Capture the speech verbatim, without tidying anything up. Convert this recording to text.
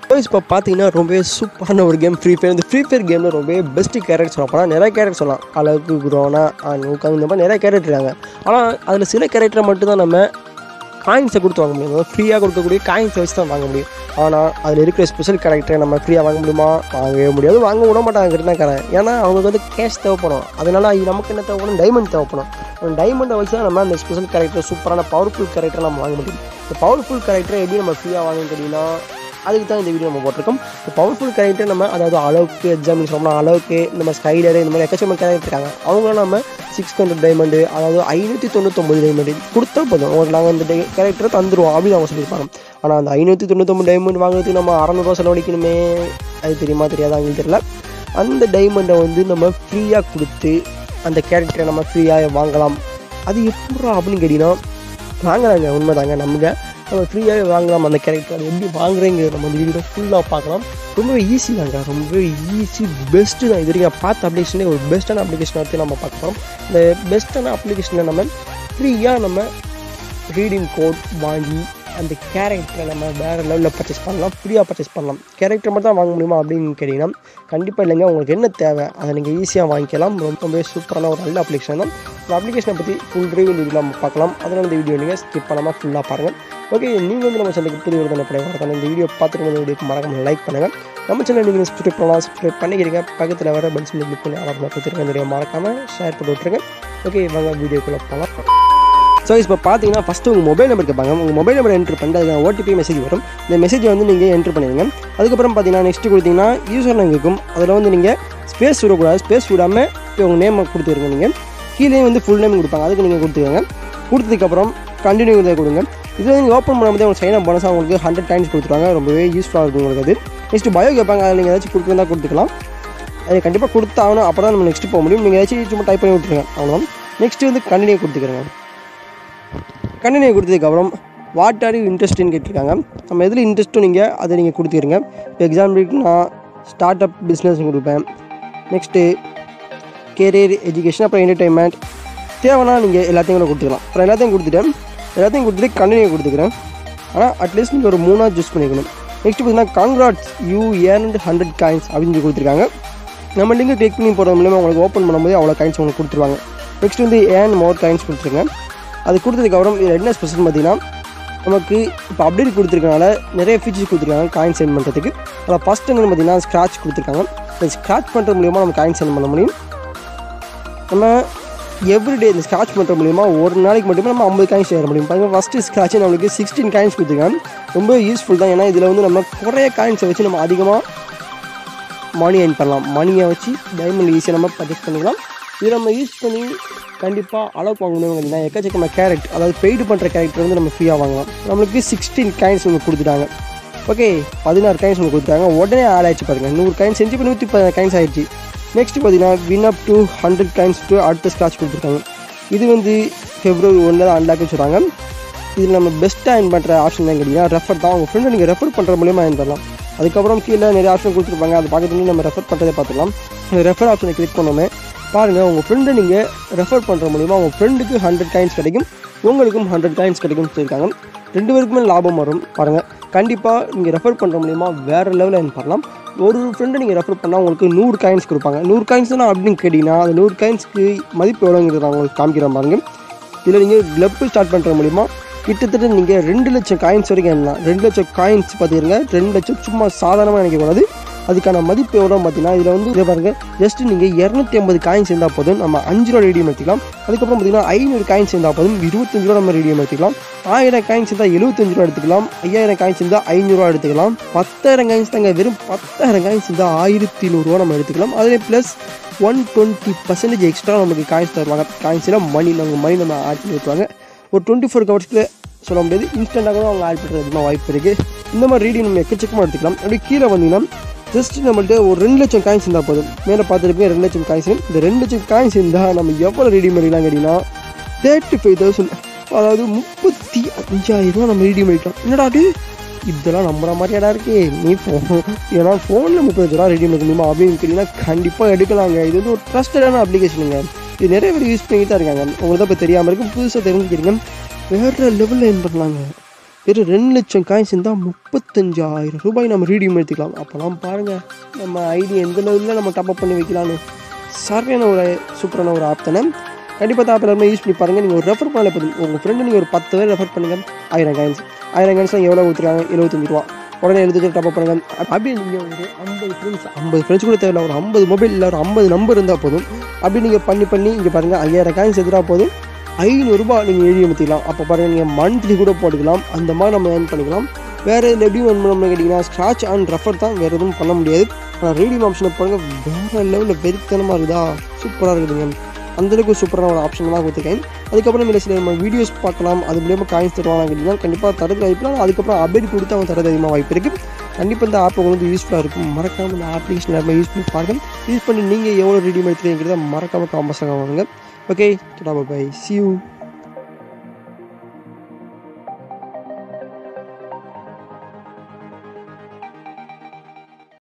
இப்போ பார்த்தீங்கன்னா ரொம்பவே சூப்பரான ஒரு கேம் ஃப்ரீ ஃபயர். இந்த ஃப்ரீ ஃபயர் கேமில் ரொம்பவே பெஸ்ட்டு கேரக்டர் சொல்ல போனால் நிறைய கேரக்டர் சொல்லலாம். அளவுக்கு குரோனா நூக்காங்க இந்த மாதிரி நிறைய கேரக்டர் இருக்காங்க. ஆனால் அதில் சில கேரக்டரை மட்டும்தான் நம்ம காயின்ஸை கொடுத்து வாங்க முடியும். ஃப்ரீயாக கொடுக்கக்கூடிய காயின்ஸை வச்சு தான் வாங்க முடியும். ஆனால் அதில் இருக்கிற ஸ்பெஷல் கேரக்டரை நம்ம ஃப்ரீயாக வாங்க முடியுமா? வாங்கவே முடியாது. வாங்க விட மாட்டாங்க காரன். ஏன்னா அவங்களுக்கு வந்து கேஷ் தேவைப்படும். அதனால் நமக்கு என்ன தேவைப்படும்? டைமண்ட் தேவைப்படும். அந்த டைமண்டை வச்சு தான் நம்ம அந்த ஸ்பெஷல் கேரக்டர் சூப்பரான பவர்ஃபுல் கேரக்டரை நம்ம வாங்க முடியும். இந்த பவர்ஃபுல் கேரக்டரை எப்படி நம்ம ஃப்ரீயாக வாங்கன்னு கேட்டிங்கன்னா அதுக்கு தான் இந்த வீடியோ நம்ம போட்டிருக்கோம். இந்த பவர்ஃபுல் கேரக்டர் நம்ம அதாவது அளவுக்கு எக்ஸாம்பிள் சொல்லணும் அளவுக்கு நம்ம ஸ்கைலரு இந்த மாதிரி எக்கச்சக்க கேரக்டர் இருக்காங்க. அவங்களும் நம்ம சிக்ஸ் ஹண்ட்ரட் டைமண்டு அதாவது ஐநூற்றி தொண்ணூத்தொம்பது டைமண்டு கொடுத்தா போதும் உங்களுக்கு நாங்கள் இந்த கேரக்டரை தந்துடுவோம் அப்படின்னு அவங்க சொல்லியிருப்பாங்க. ஆனால் அந்த ஐநூற்றி தொண்ணூத்தொம்பது டைமண்ட் வாங்குறதுக்கு நம்ம அறநூறுவா செலவழிக்கணுமே. அது தெரியுமா தெரியாதா அவங்களுக்கு தெரியல. அந்த டைமண்டை வந்து நம்ம ஃப்ரீயாக கொடுத்து அந்த கேரக்டரை நம்ம ஃப்ரீயாக வாங்கலாம். அது எப்படா அப்படின்னு கேட்டிங்கன்னா வாங்குறாங்க. உண்மை தாங்க. நம்ம நம்ம ஃப்ரீயாகவே வாங்கலாம் அந்த கேரக்டர். அது எப்படி வாங்குறேங்கிறது நம்ம அந்த வீடியோ ஃபுல்லாக பார்க்கலாம். ரொம்பவே ஈஸி தாங்க. ரொம்பவே ஈஸி பெஸ்ட்டு தான். இது வரைக்கும் பார்த்த அப்ளிகேஷனே ஒரு பெஸ்ட்டான அப்ளிகேஷனை எடுத்து நம்ம பார்க்க போகிறோம். இந்த பெஸ்ட்டான அப்ளிகேஷனில் நம்ம ஃப்ரீயாக நம்ம ரீடிங் கோட் வாங்கி அந்த கேரக்டரை நம்ம வேறு லெவலில் பர்ச்சேஸ் பண்ணலாம். ஃப்ரீயாக பர்ச்சேஸ் பண்ணலாம். கேரக்டர் மட்டும் தான் வாங்க முடியுமா அப்படின்னு கேட்டிங்கன்னா கண்டிப்பாக இல்லைங்க. உங்களுக்கு என்ன தேவை அதை நீங்கள் ஈஸியாக வாங்கிக்கலாம். ரொம்பவே சூப்பரான ஒரு நல்ல அப்ளிகேஷன் தான். இந்த அப்ளிகேஷனை பற்றி ஃபுல் ரிவ்யூ வீடியோ நம்ம பார்க்கலாம். அதனால் இந்த வீடியோ நீங்கள் ஸ்கிப் பண்ணாமல் ஃபுல்லாக பாருங்கள். ஓகே, நீங்கள் வந்து நம்ம சேனலுக்கு புதிய ஒரு தானே வரதானே இந்த வீடியோ பார்த்துட்டு இந்த வீடியோக்கு மறக்காம லைக் பண்ணுங்கள். நம்ம சேனல் நீங்கள் சப்ஸ்கிரைப் பண்ணலாம். சப்ஸ்கிரைப் பண்ணிக்கிறீங்க. பக்கத்தில் வர பெல் சிம்பிள் கிளிக் பண்ணி ஆர்டர் கொடுத்துருங்க. இந்த வீடியோ மறக்காமல் ஷேர் பண்ணி விட்ருங்க. ஓகே, வாங்க வீடியோக்குள்ளே போகலாம். ஸோ இப்போ பார்த்தீங்கன்னா ஃபஸ்ட்டு உங்கள் மொபைல் நம்பர் கேட்பாங்க. உங்கள் மொபைல் நம்பர் என்ட்ரு பண்ணிட்டு அதுக்கு ஓடிபி மெசேஜ் வரும். இந்த மெசேஜை வந்து நீங்கள் என்ட்ரு பண்ணிடுங்க. அதுக்கப்புறம் பார்த்தீங்கன்னா நெக்ஸ்ட்டு கொடுத்தீங்கன்னா யூசர் நேம் இருக்கும். அதில் வந்து நீங்கள் ஸ்பேஸ் விடக்கூடாது. ஸ்பேஸ் விடாமல் இப்போ உங்கள் நேம் கொடுத்துருங்க. நீங்கள் கீழே வந்து ஃபுல் நேம் கொடுப்பாங்க. அதுக்கு நீங்கள் கொடுத்துருங்க. கொடுத்ததுக்கப்புறம் கண்டினியூ இதை கொடுங்க. இதில் நீங்கள் ஓப்பன் பண்ணும்போது உங்களுக்கு சைன் அப் போனஸாக உங்களுக்கு ஹண்ட்ரட் டைம்ஸ் கொடுத்துருவாங்க. ரொம்பவே யூஸ்ஃபுல்லாக இருக்கும் உங்களுக்கு. அது நெக்ஸ்ட்டு பயோ கேட்பாங்க. அதில் நீங்கள் ஏதாச்சும் கொடுக்குறதா கொடுத்துக்கலாம். அது கண்டிப்பாக கொடுத்தாகணும். அப்போ தான் நம்ம நெக்ஸ்ட்டு போக முடியும். நீங்கள் ஏதாச்சும் சும்மா டைப் பண்ணி விட்டுருங்க. அவ்வளோதான். நெக்ஸ்ட்டு வந்து கண்டினியூ கொடுத்துக்கிறேங்க. கண்டினியூ கொடுத்ததுக்கப்புறம் வாட் ஆர் யூ இன்ட்ரெஸ்ட்னு கேட்டிருக்காங்க. நம்ம எதில் இன்ட்ரெஸ்ட்டும் நீங்கள் அதை நீங்கள் கொடுத்துக்கிறீங்க. இப்போ எக்ஸாம்பிளுக்கு நான் ஸ்டார்ட் அப் பிஸ்னஸ் கொடுப்பேன். நெக்ஸ்ட்டு கேரியர் எஜுகேஷன் அப்புறம் என்டர்டைன்மெண்ட் தேவைன்னா நீங்கள் எல்லாத்தையும் கூட கொடுத்துக்கலாம். அப்புறம் எல்லாத்தையும் கொடுத்துட்டேன். எல்லாத்தையும் கொடுத்துட்டு கண்டினியூ கொடுத்துக்கிறேன். ஆனால் அட்லீஸ்ட் நீங்கள் ஒரு மூணாக சூஸ் பண்ணிக்கணும். நெக்ஸ்ட்டு பார்த்தீங்கன்னா congrats you earned hundred coins அப்படின்னு சொல்லி கொடுத்துருக்காங்க. நம்ம லிங்கை கிளிக் பண்ணி போகிறது மூலமாக உங்களுக்கு ஓப்பன் பண்ணும்போது அவ்வளோ காயின்ஸ் உங்களுக்கு கொடுத்துருவாங்க. நெக்ஸ்ட் வந்து ஏர்ன் மோர் காயின்ஸ் கொடுத்துருங்க. அது கொடுத்ததுக்கப்புறம் இது என்ன ஸ்பெஷல் பார்த்தீங்கன்னா நமக்கு இப்போ அப்டேட் கொடுத்துருக்கனால நிறைய ஃபீச்சர்ஸ் கொடுத்துருக்காங்க காயின் சென்ட் பண்ணுறதுக்கு. அதில் ஃபஸ்ட் என்னென்னு பார்த்தீங்கன்னா ஸ்க்ராட்ச் கொடுத்துருக்காங்க. இந்த ஸ்க்ராட்ச் பண்ணுறது மூலிமா நம்ம காயின் சென்ட் பண்ண முடியும். நம்ம எவ்ரிடே இந்த ஸ்க்ராட்ச் பண்ணுற மூலிமா ஒரு நாளைக்கு மட்டுமே நம்ம ஐம்பது காயின்ஸ் ஏற முடியும். பாருங்கள் ஃபஸ்ட்டு ஸ்க்ராட்ச் நம்மளுக்கு சிக்ஸ்டீன் காயின்ஸ் கொடுத்துருக்காங்க. ரொம்ப யூஸ்ஃபுல் தான். ஏன்னா இதில் வந்து நம்ம குறைய காயின்ஸை வச்சு நம்ம அதிகமாக மணி ஏர்ன் பண்ணலாம். மணியை வச்சு டைமண்ட் ஈஸியாக நம்ம பர்ச்சேஸ் பண்ணிக்கலாம். இதை நம்ம யூஸ் பண்ணி கண்டிப்பாக அளவுக்கு வாங்கணும். அப்படின்னா எக்கச்சக்கமாக கேரக்டர் அதாவது பெய்டு பண்ணுற கேரக்டர் வந்து நம்ம ஃப்ரீயாக வாங்கலாம். நம்மளுக்கு சிக்ஸ்டீன் காயின்ஸ் உங்களுக்கு கொடுத்துட்டாங்க. ஓகே, பதினாறு காயின்ஸ் உங்களுக்கு கொடுத்தாங்க. உடனே ஆட் ஆகிடுச்சு பாருங்கள். நூறு காயின்ஸ் செஞ்சு இப்போ நூற்றி பதினாறு காயின்ஸ் ஆகிடுச்சு. நெக்ஸ்ட்டு பார்த்தீங்கன்னா win up to hundred coins to அடுத்த ஸ்க்ராட்ச் கொடுத்துருக்காங்க. இது வந்து ஃபெப்ரவரி ஒன்றில் தான் அன்லாக்குன்னு சொல்கிறாங்க. இதில் நம்ம பெஸ்ட்டாக ஏர்ன் பண்ணுற ஆப்ஷன் தான் கேட்டிங்கன்னா ரெஃபர் தான். உங்கள் ஃப்ரெண்டை நீங்கள் ரெஃபர் பண்ணுற மூலியமாக ஏர்ன் பண்ணலாம். அதுக்கப்புறம் கீழே நிறைய ஆப்ஷன் கொடுத்துருப்பாங்க. அது பார்க்கறதுக்கு நம்ம ரெஃபர் பண்ணுறதை பார்த்துக்கலாம். அந்த ரெஃபர் ஆப்ஷனை கிளிக் பண்ணோமே பாருங்கள், உங்கள் ஃப்ரெண்டை நீங்கள் ரெஃபர் பண்ணுற மூலிமா உங்கள் ஃப்ரெண்டுக்கு ஹண்ட்ரட் காயின்ஸ் கிடைக்கும், உங்களுக்கும் ஹண்ட்ரட் காயின்ஸ் கிடைக்கும்னு சொல்லியிருக்காங்க. ரெண்டு பேருக்குமே லாபம் வரும். பாருங்கள், கண்டிப்பாக நீங்கள் ரெஃபர் பண்ணுற மூலிமா வேறு லெவலில் ஏர்ன் பண்ணலாம். ஒரு ஃப்ரெண்டை நீங்கள் ரெஃபர் பண்ணால் உங்களுக்கு நூறு காயின்ஸ் கொடுப்பாங்க. நூறு காயின்ஸ் தான் அப்படின்னு கேட்டிங்கன்னா அந்த நூறு காயின்ஸ்க்கு மதிப்பு எவ்வளோங்கிறது நான் உங்களுக்கு காமிக்கிறேன் பாருங்கள். இதில் நீங்கள் கிளப்பு ஸ்டார்ட் பண்ணுற மூலிமா கிட்டத்தட்ட நீங்கள் ரெண்டு லட்சம் காயின்ஸ் வரைக்கும் எண்ணலாம். ரெண்டு லட்சம் காயின்ஸ் பார்த்துருங்க. ரெண்டு லட்சம் சும்மா சாதாரணமாக நினைக்கக்கூடாது. அதுக்கான மதிப்பு எவ்வளோ பார்த்தீங்கன்னா இதில் வந்து இதை பாருங்கள், ஜஸ்ட்டு நீங்கள் இரநூத்தி ஐம்பது காயின்ஸ் இருந்தால் போதும் நம்ம அஞ்சு ரூபா ரேடியம் எடுத்துக்கலாம். அதுக்கப்புறம் பார்த்தீங்கன்னா ஐநூறு காயின்ஸ் இருந்தால் போதும் இருபத்தஞ்சு ரூபா நம்ம ரேடியம் எடுத்துக்கலாம். ஆயிரம் காயின்ஸ் இருந்தால் எழுபத்தஞ்சு ரூபா எடுத்துக்கலாம். ஐயாயிரம் காயின்ஸ் இருந்தால் ஐநூறுரூவா எடுத்துக்கலாம். பத்தாயிரம் காயின்ஸ் தாங்க, வெறும் பத்தாயிரம் காயின்ஸ் இருந்தால் ஆயிரத்தி நூறுரூவா நம்ம எடுத்துக்கலாம். அதிலே plus one twenty percentage extra நமக்கு காயின்ஸ் தருவாங்க. காயின்ஸ்லாம் மணி நம்ம மணி நம்ம ஆட் பண்ணி வைப்பாங்க. ஒரு டுவெண்ட்டி ஃபோர் ஹவர்ஸ்க்கு சொல்ல முடியாது, இன்ஸ்டண்ட்டாக கூட அவங்க ஆட் பண்ணுறதுக்கு வாய்ப்பு இருக்குது. இந்த மாதிரி ரீடிங் நம்ம எக்கச்சக்கமாக எடுத்துக்கலாம். அப்படி கீழே வந்தீங்கன்னா ஜஸ்ட் நம்மள்ட்ட ஒரு ரெண்டு லட்சம் காயின்ஸ் இருந்தால் போதும். மேலே பார்த்துருப்பீங்க ரெண்டு லட்சம் காயின்ஸ். இந்த ரெண்டு லட்சம் காயின்ஸ் இருந்தால் நம்ம எவ்வளோ ரெடி பண்ணிக்கலாம் கேட்டிங்கன்னா தேர்ட்டி ஃபைவ் தௌசண்ட் அதாவது முப்பத்தி அஞ்சாயிரம் ரூபா நம்ம ரெடி பண்ணிக்கலாம். என்னடா அது இதெல்லாம் நம்புற மாதிரி இடம் இருக்கு. நீ ஃபோன் ஏன்னா ஃபோனில் முப்பத்தஞ்சு ரூபா ரெடி பண்ண முடியுமா அப்படின்னு கேட்டிங்கன்னா கண்டிப்பாக எடுக்கலாங்க. இது வந்து ஒரு ட்ரஸ்டடான அப்ளிகேஷனுங்க. இது நிறைய பேர் யூஸ் பண்ணிட்டு தான் இருக்காங்க. உங்களுக்கு தான் இப்போ தெரியாமல் இருக்கும், புதுசாக தெரிஞ்சுக்கிறீங்க. வேறு லெவலில் ஏர்ன் பண்ணலாங்க. வெறும் ரெண்டு லட்சம் காயின்ஸ் இருந்தால் முப்பத்தஞ்சாயிரம் ரூபாய் நம்ம ரீடியம் எடுத்துக்கலாம். அப்போலாம் பாருங்கள் நம்ம ஐடி எந்த லெவலில் நம்ம டாப்அப் பண்ணி வைக்கலான்னு. சரியான ஒரு சூப்பரான ஒரு ஆப் தானே. கண்டிப்பாக ஆப் எல்லாருமே யூஸ் பண்ணி பாருங்கள். நீங்கள் ஒரு ரெஃபர் பண்ணல போதும், உங்கள் ஃப்ரெண்டு நீங்கள் ஒரு பத்து பேர் ரெஃபர் பண்ணுங்கள். ஆயிரம் காயின்ஸ் ஆயிரம் காயின்ஸ்லாம் எவ்வளோ கொடுத்துருக்காங்க? எழுபத்தஞ்சு ரூபா. உடனே எழுபத்தஞ்சு டாப்அப் பண்ணுங்கள். அப்படியே நீங்கள் ஒரு ஐம்பது ஃப்ரெண்ட்ஸ் ஐம்பது ஃப்ரெண்ட்ஸ் கூட தேவையில்ல, ஒரு ஐம்பது மொபைல் இல்லை ஒரு ஐம்பது நம்பர் இருந்தால் போதும். அப்படி நீங்கள் பண்ணி பண்ணி இங்கே பாருங்கள் ஐயாயிரம் காயின்ஸ் எதிராக போதும் ஐநூறுரூபா நீங்கள் எழுதி ஏற்றிக்கலாம். அப்போ பாருங்கள் நீங்கள் மந்த்லி கூட போட்டுக்கலாம். அந்த மாதிரி நம்ம ஏர்ன் பண்ணிக்கலாம். வேறு இதில் எப்படி ஏர்ன் பண்ணணும்னு கேட்டிங்கன்னா ஸ்க்ராட்ச் அண்ட் ரெஃபர் தான், வேறு எதுவும் பண்ண முடியாது. ஆனால் ரீடியம் ஆப்ஷனை பாருங்கள் வேறு லெவலில் வெறித்தனமாக இருக்குதா, சூப்பராக இருக்குதுங்க. அந்தளவுக்கு சூப்பரான ஒரு ஆப்ஷன் தான் கொடுத்துருக்கேன். அதுக்கப்புறம் இல்லை சில நம்ம வீடியோஸ் பார்க்கலாம், அது மூலியமாக காயின்ஸ் தருவாங்க கேட்டிங்கன்னா கண்டிப்பாக தரது வாய்ப்பு. அதுக்கப்புறம் அப்டேட் கொடுத்து அவங்க தரது அதிகமாக வாய்ப்பு இருக்குது. கண்டிப்பாக இந்த ஆப் உங்களுக்கு யூஸ்ஃபுல்லாக இருக்கும். மறக்காமல் இந்த அப்ளிகேஷன் எல்லாமே யூஸ் பண்ணி பாருங்கள். யூஸ் பண்ணி நீங்கள் எவ்வளோ ரீடியம் எடுத்துக்கிறீங்கிறத மறக்காமல் காம்பஸாக வாங்க. Okay, bye, see you.